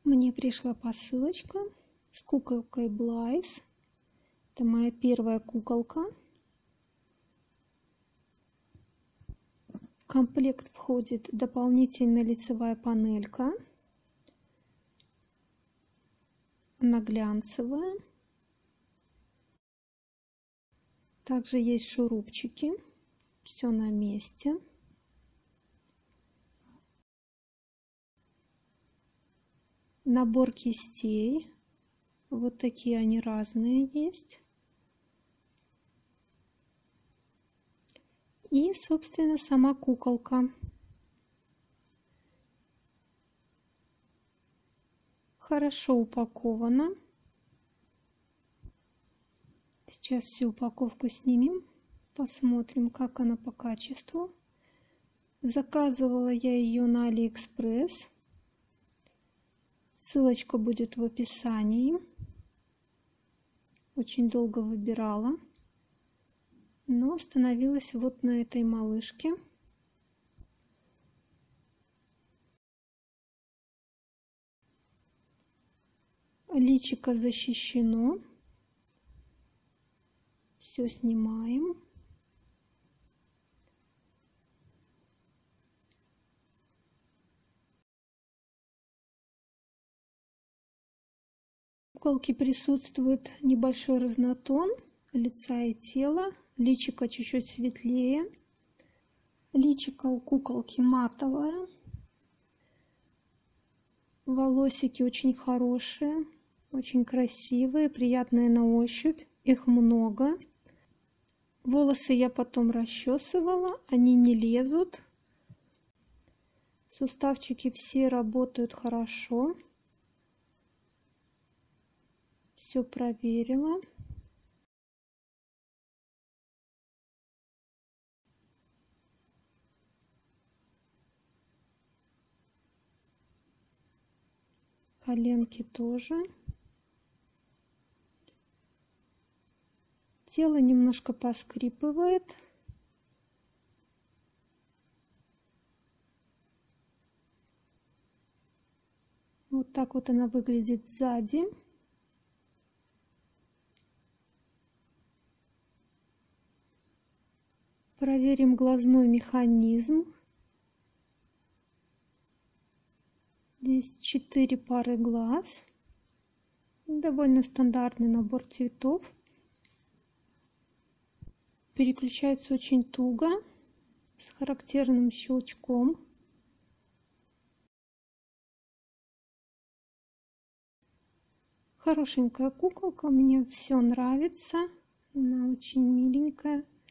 Мне пришла посылочка с куколкой Блайс. Это моя первая куколка. В комплект входит дополнительная лицевая панелька. Она глянцевая. Также есть шурупчики. Все на месте. Набор кистей. Вот такие они разные есть. И, собственно, сама куколка. Хорошо упакована. Сейчас всю упаковку снимем. Посмотрим, как она по качеству. Заказывала я ее на AliExpress. Ссылочка будет в описании. Очень долго выбирала, но остановилась вот на этой малышке. Личико защищено. Все снимаем. У куколки присутствует небольшой разнотон лица и тела. Личико чуть-чуть светлее. Личико у куколки матовое. Волосики очень хорошие, очень красивые, приятные на ощупь. Их много. Волосы я потом расчесывала, они не лезут. Суставчики все работают хорошо. Все проверила. Коленки тоже. Тело немножко поскрипывает. Вот так вот она выглядит сзади. Проверим глазной механизм. Здесь 4 пары глаз. Довольно стандартный набор цветов. Переключается очень туго, с характерным щелчком. Хорошенькая куколка, мне все нравится. Она очень миленькая.